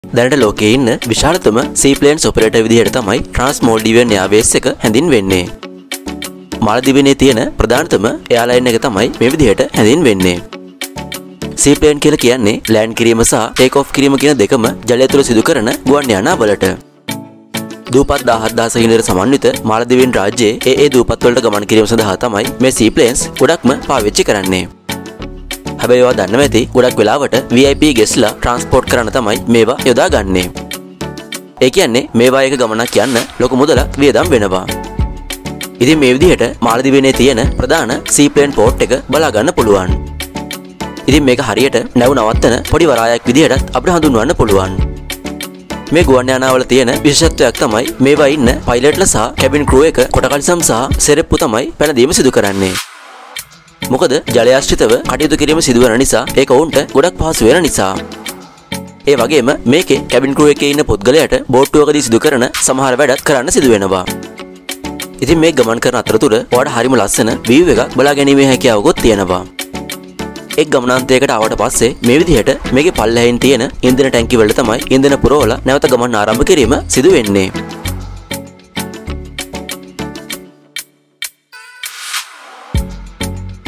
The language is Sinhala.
දැනට ලෝකයේ ඉන්න විශාලතම සීප්ලේන්ස් ඔපරේටර් විදිහට තමයි ට්‍රාන්ස්මෝල්ඩිවියන් එයාර්වේස් එක හැඳින්වෙන්නේ. මාලදිවයිනේ තියෙන ප්‍රධානතම එයාලයින් එක තමයි මේ විදිහට හැඳින්වෙන්නේ. සීප්ලේන් කියලා කියන්නේ ලෑන්ඩ් කිරීම සහ ටේක් ඔෆ් කිරීම කියන දෙකම ජලය තුල සිදු කරන ගුවන් යානාවලට. දූපත් 17000 හිමිතර සමන්විත මාලදිවයින් රාජ්‍යයේ ඒ දූපත් වලට ගමන් කිරීම සඳහා තමයි මේ සීප්ලේන්ස් ගොඩක්ම පාවිච්චි කරන්නේ. හැබැයි ඒවා දන්නවා ඇති ගොඩක් වෙලාවට VIP ගෙස්ලා ට්‍රාන්ස්පෝර්ට් කරන්න තමයි මේවා යොදාගන්නේ. ඒ කියන්නේ මේවා එක ගමනක් යන්න ලොකු මුදලක් වියදම් වෙනවා. ඉතින් මේ විදිහට මාලදිවයිනේ තියෙන ප්‍රධාන සීප්ලේන් පෝර්ට් එක බලා ගන්න පුළුවන්. ඉතින් මේක හරියට නැව් නවත්තන පොඩි වරායක් විදිහටත් අපිට හඳුන්වන්න පුළුවන්. මේ ගුවන් යානාවල තියෙන විශේෂත්වයක් තමයි මේවා ඉන්න පයිලට්ලා සහ කැබින් ක්‍රූ එක කොටකලිසම් සහ සෙරෙප්පු තමයි පැනදීම සිදු කරන්නේ. මොකද ජලයාශ්‍රිතව කටයුතු කිරීම සිදුවන නිසා ඒක ඔවුන්ට ගොඩක් පහසු වෙන නිසා. ඒ වගේම මේකේ කැබින් ක්‍රූ එකේ ඉන්න පුද්ගලයාට බෝට්ටුවකදී සිදු කරන සමහර වැඩත් කරන්න සිදු වෙනවා. ඉතින් මේ ගමන් කරන අතරතුර ඔයාලට හරිම ලස්සන view එකක් බලා ගැනීමේ හැකියාවකුත් තියෙනවා. එක් ගමනාන්තයකට ආවට පස්සේ මේ විදිහට මේකේ පල්ලෙහින් තියෙන ඉන්ධන ටැංකිය වල තමයි ඉන්ධන පුරවලා නැවත ගමන ආරම්භ කිරීම සිදු වෙන්නේ.